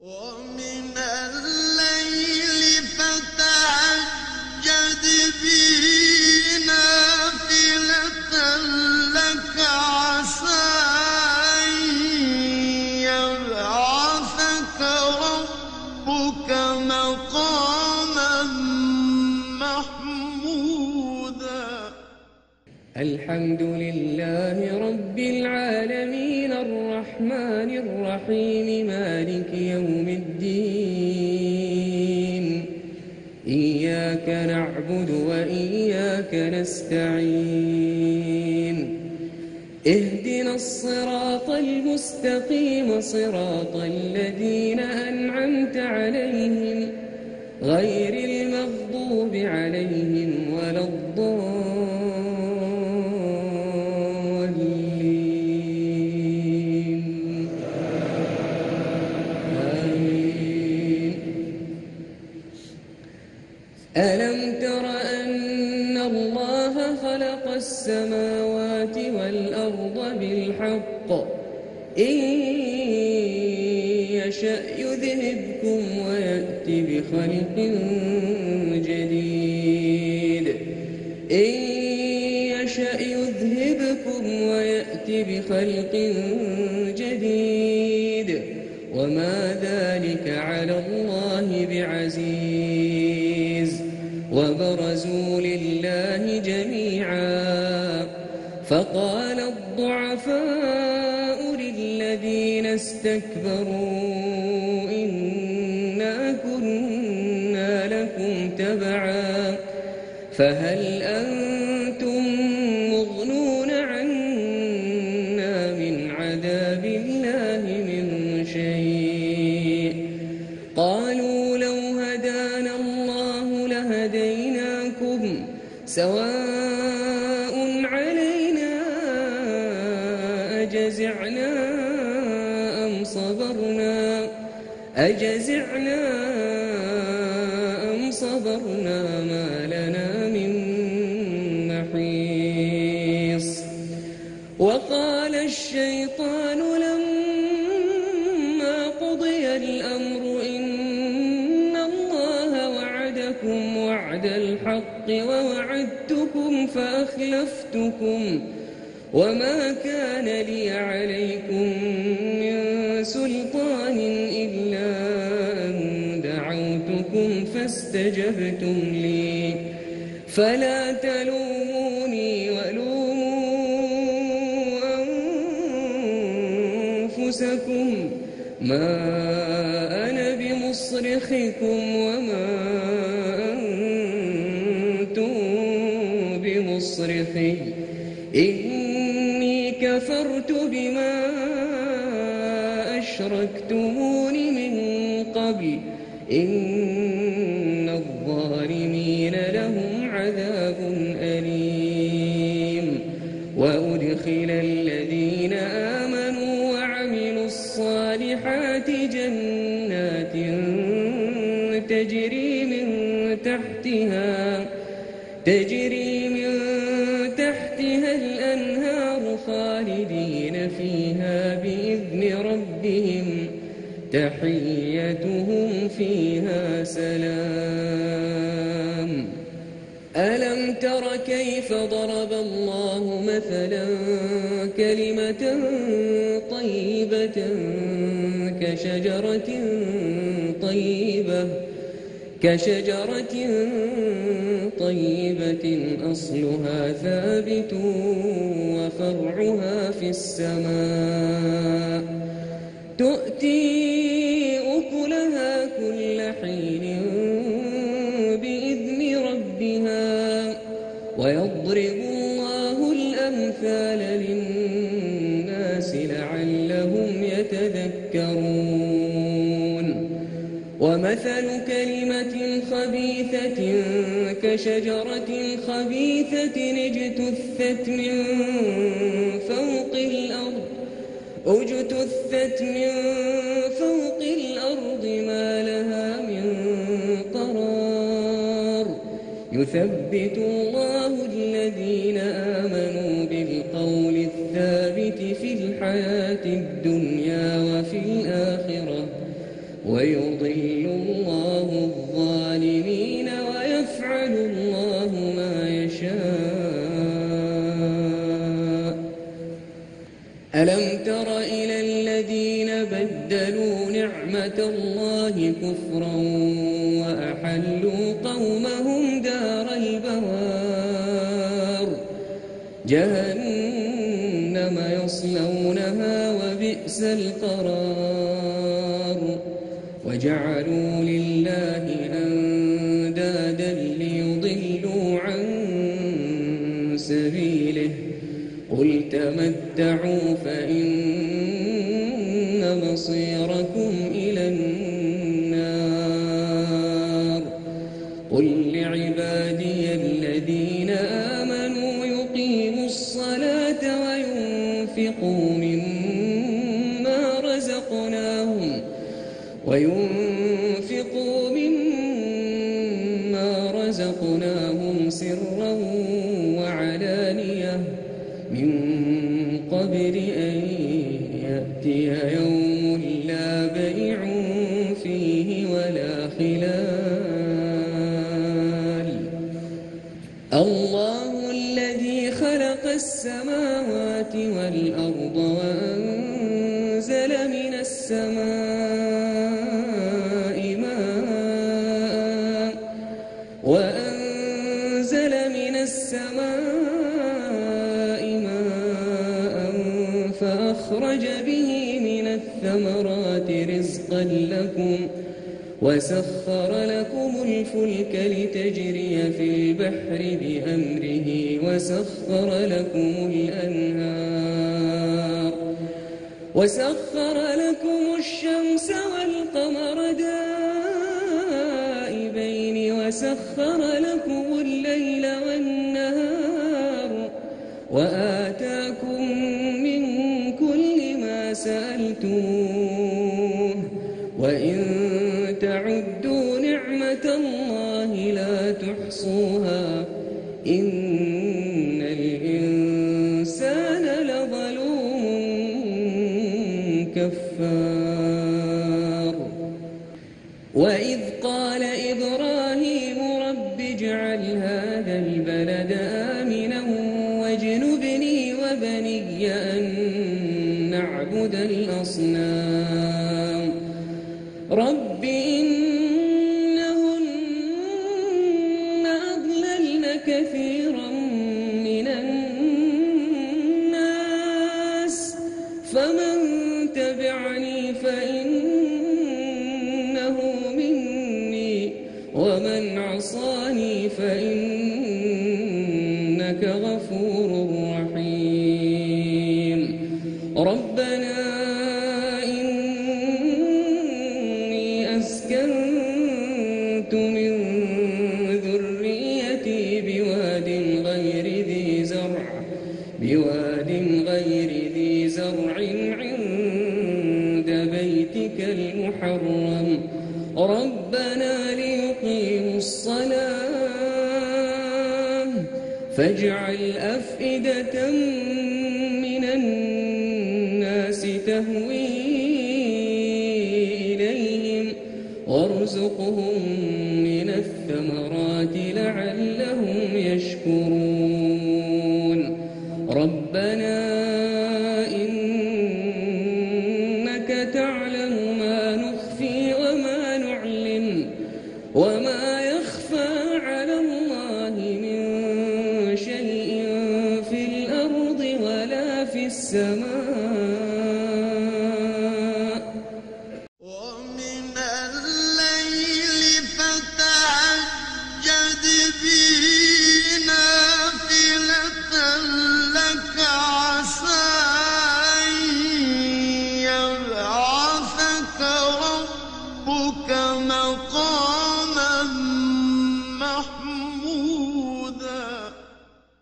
ومن الليل فتهجد به نافلة لك عسى أن يبعثك ربك مقاما محمودا. الحمد لله رب العالمين الرحمن الرحيم مالك يوم الدين. إياك نعبد وإياك نستعين. اهدنا الصراط المستقيم صراط الذين أنعمت عليهم غير المغضوب عليهم ولا الضالين. ألم تر أن الله خلق السماوات والأرض بالحق إن يشأ يذهبكم ويأتي بخلق جديد. إن يشأ يذهبكم ويأتي بخلق جديد وما ذلك على الله بعزيز. وبرزوا لله جميعا فقال الضعفاء للذين استكبروا إنا كنا لكم تبعا فهل أنتم مغنون عنا من عذاب الله من شيء؟ قالوا لو هدانا الله لهديناكم سواء علينا أجزعنا أم صبرنا ما لنا من محيص. وقال الشيطان لما قضي الأمر إن الله وعدكم وعد الحق ووعدتكم فأخلفتكم وما كان لي عليكم من سلطان إلا أن دعوتكم فاستجبتم لي فلا تلوموني ولوموا أنفسكم ما أنا بمصرخكم وما أنتم بمصرخي إني كفرت بما أشركتمون من قبل إن الظالمين لهم عذاب أليم. وأدخل الذين آمنوا وعملوا الصالحات جنات تجري من تحتها الأنهار خالدين فيها بإذن ربهم تحيتهم فيها سلام. ألم تر كيف ضرب الله مثلا كلمة طيبة كشجرة طيبة أصلها ثابت وفرعها في السماء تؤتي أكلها كل حين بإذن ربها ويضرب الله الأمثال للناس لعلهم يتذكرون. ومثل كلمة خبيثة كشجرة خبيثة اجتثت من فوق الأرض ما لها من قرار. يثبت الله الذين آمنوا بالقول الثابت في الحياة الدنيا وفي الآخرة ويضل الله الظالمين ويفعل الله ما يشاء. ألم تر إلى الذين بدلوا نعمة الله كفرا وأحلوا قومهم دار البوار جهنم يصلونها وبئس القرار وجعلوا لله أندادا ليضلوا عن سبيله قل تمتعوا فإن مصيركم إلى النار قل لعبادي الذين آمنوا يقيموا الصلاة وينفقوا مما رزقناهم سرا وعلانية من قبل أن يأتي يوم لا بيع فيه ولا خلال. الله الذي خلق السماوات والأرض وأنزل من السماء ماء فأخرج به من الثمرات رزقا لكم وسخر لكم الفلك لتجري في البحر بأمره وسخر لكم الشمس والقمر دائبين وسخر لكم الليل والنهار وآتاكم من كل ما سألتموه وإن تعدوا نعمة الله لا تحصوها إن الإنسان لظلوم كفار. وإذ قال إبراهيم رب اجعل هذا البلد آمنا واجنبني وبني أن نعبد الأصنام رب إنهن أضللن كثيرا من الناس فمن تبعني فإنه مني ومن عصاني فإنك غفور رحيم. ربنا أسكنت من ذريتي بواد غير ذي زرع عند بيتك المحرم ربنا ليقيموا الصلاة فاجعل أفئدة من الناس تهوي إليهم وارزقهم من الثمرات لعلهم يشكرون. ربنا إنك تعلم ما نخفي وما نعلن وما يخفى على الله من شيء في الأرض ولا في السماء. ومن الليل فتهجد به